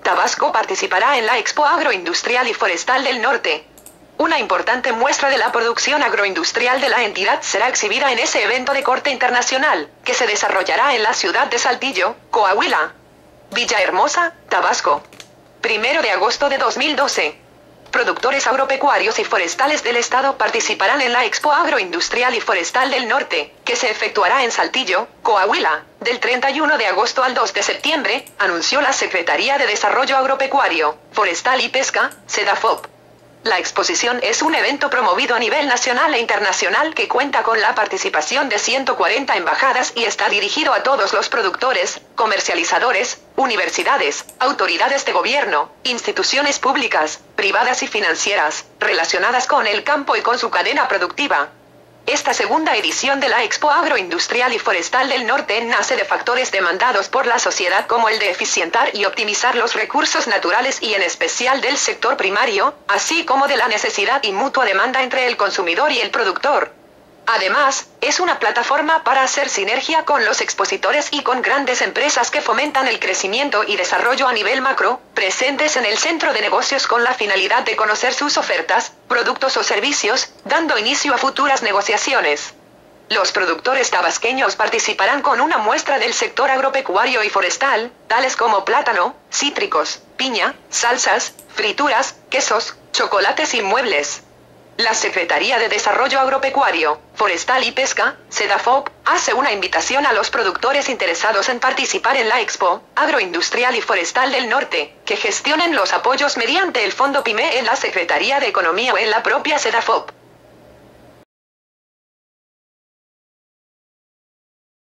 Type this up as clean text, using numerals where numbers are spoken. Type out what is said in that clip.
Tabasco participará en la Expo Agroindustrial y Forestal del Norte. Una importante muestra de la producción agroindustrial de la entidad será exhibida en ese evento de corte internacional, que se desarrollará en la ciudad de Saltillo, Coahuila. Villahermosa, Tabasco. 1 de agosto de 2012. Productores agropecuarios y forestales del estado participarán en la Expo Agroindustrial y Forestal del Norte, que se efectuará en Saltillo, Coahuila, del 31 de agosto al 2 de septiembre, anunció la Secretaría de Desarrollo Agropecuario, Forestal y Pesca, SEDAFOP. La exposición es un evento promovido a nivel nacional e internacional que cuenta con la participación de 140 embajadas y está dirigido a todos los productores, comercializadores, universidades, autoridades de gobierno, instituciones públicas, privadas y financieras, relacionadas con el campo y con su cadena productiva. Esta segunda edición de la Expo Agroindustrial y Forestal del Norte nace de factores demandados por la sociedad como el de eficientar y optimizar los recursos naturales y en especial del sector primario, así como de la necesidad y mutua demanda entre el consumidor y el productor. Además, es una plataforma para hacer sinergia con los expositores y con grandes empresas que fomentan el crecimiento y desarrollo a nivel macro, presentes en el centro de negocios con la finalidad de conocer sus ofertas, productos o servicios, dando inicio a futuras negociaciones. Los productores tabasqueños participarán con una muestra del sector agropecuario y forestal, tales como plátano, cítricos, piña, salsas, frituras, quesos, chocolates y muebles. La Secretaría de Desarrollo Agropecuario, Forestal y Pesca, SEDAFOP, hace una invitación a los productores interesados en participar en la Expo Agroindustrial y Forestal del Norte, que gestionen los apoyos mediante el Fondo PYME en la Secretaría de Economía o en la propia SEDAFOP.